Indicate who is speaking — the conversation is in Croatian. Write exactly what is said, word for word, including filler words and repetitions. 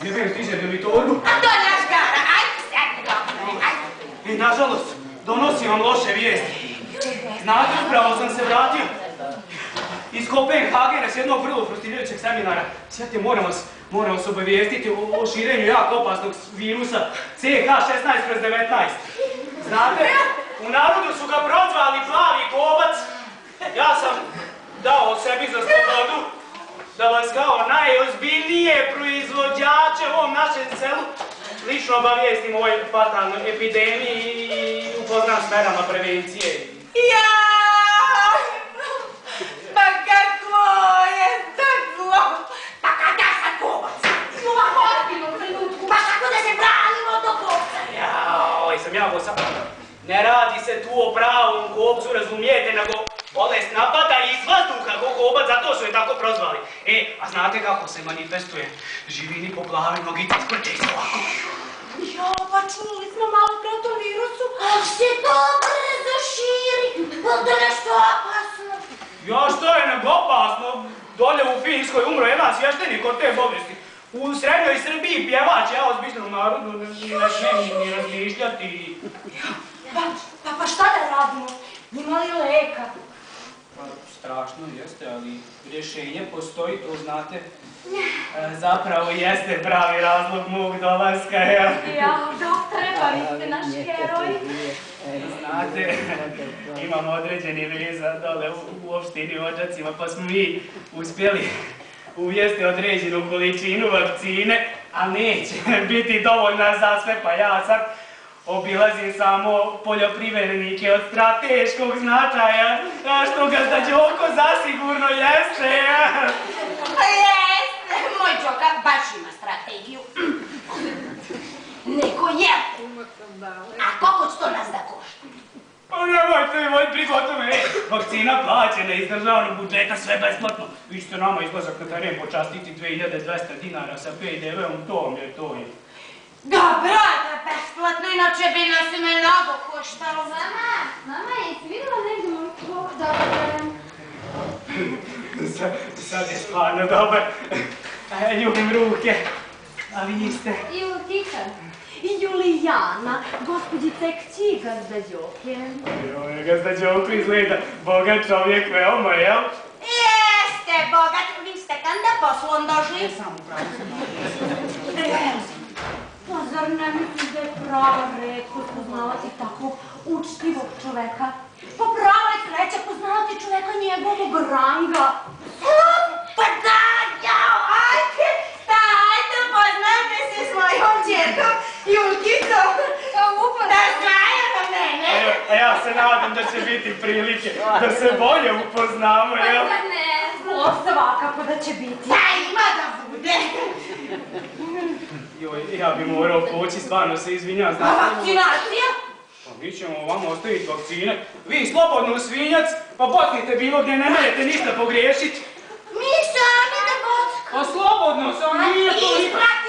Speaker 1: Jebem ti izjede li torbu?
Speaker 2: A to je naš gara, ajde sedne doktore, ajde.
Speaker 1: I nažalost, donosim vam loše vijesti. Znate, upravo sam se vratio iz Kopenhagena s jednog vrlo frustrirajućeg seminara. Sjete, moram vas, moram vas obavijestiti o, o širenju jako opasnog virusa C H šesnaest kroz devetnaest. Znate, u narodu su ga prozvali plavi kobac. Ja sam dao sebi za slobodu da vas kao najozbiljnije proizvođače u ovom našem selu lično obavijestim o ovoj fatalnoj epidemiji i upoznam s merama prevencije.
Speaker 2: Jaj! Pa kako je to zlo! Pa kada sam kobac? I ovako ozbiljnom trenutku, baš tako da se branimo do kopca.
Speaker 1: Jao, sam ja go sam... Ne radi se tu o pravom kopcu, razumijete, nego bolest napada iz vazduha ko kobac, zato su je tako prozvali. E, a znate kako se manifestuje? Živini po glavi, nogice iskrče i se ovako.
Speaker 2: Jo, pa čuli smo malo pre o tom virusu. Ali se to brzo širi, onda nešto opasno.
Speaker 1: Ja, što je nego opasno? Dolje u Finskoj umro jedan svještenik od te bolesti. U srednjoj Srbiji pjevač, ja ozbiljnom narodu ne smijem ni razmišljati.
Speaker 2: Pa, pa, pa šta da radimo? Ima li leka?
Speaker 1: Pa, strašno jeste, ali rješenje postoji, to znate. E, zapravo jeste pravi razlog mog dolaska, jel?
Speaker 2: Ja, doktore, pa vi ste naš heroj.
Speaker 1: Znate, imamo određeni veza dole u, u opštini Odžacima, pa smo mi uspjeli uvesti određenu količinu vakcine, a neće biti dovoljna za sve, pa ja sad obilazim samo poljoprivrednike od strateškog značaja, a što gazda Đoko zasigurno jeste.
Speaker 2: Jeste, moj Đoka baš ima strategiju. Neko je. A koliko će to nas da košta?
Speaker 1: Pa nemojte mi moj prigotove, vakcina plaćena iz državnog budžeta, sve besplatno. Vi ćete nama izlazak na teren počastiti dve hiljade dvesta dinara sa P D V-om, to mi je to je.
Speaker 2: Dobro, da besplatno, inače bi nas i mnogo koštalo.
Speaker 3: Mama, mama, jesi vidjela negdje moj klop dobar?
Speaker 1: Sad je stvarno dobar. Ljubim ruke. A vi ste?
Speaker 3: Julitica. Julijana, gospođica kći gazda Đoke.
Speaker 1: Joj, gazda Đoko izgleda bogat čovjek veoma, jel?
Speaker 2: Jeste, bogat, vi ste kanda poslom došli?
Speaker 1: Ne samo pravo sam.
Speaker 3: Pa zar ne misliš da je prava retkost poznavati tako učtivog čoveka? Pa prava je sreća poznavati čoveka njegovog ranga.
Speaker 2: Pa da, jao, ajde, ajde, poznate se s mojom djetom, Julkicom, da znaje na mene.
Speaker 1: A ja se nadam da će biti prilike da se bolje upoznamo, jel?
Speaker 3: Pa ne znam.
Speaker 2: Svakako da će biti. Da ima da bude.
Speaker 1: Joj, ja bi morao poći, stvarno se izvinjam.
Speaker 2: A vakcinacija?
Speaker 1: Pa mi ćemo vam ostaviti vakcine. Vi slobodno u svinjac, pa botnite bilo gdje, ne morate ništa pogriješiti.
Speaker 2: Mi sami da bockamo.
Speaker 1: Pa slobodno sam, nije to...
Speaker 2: Isprati!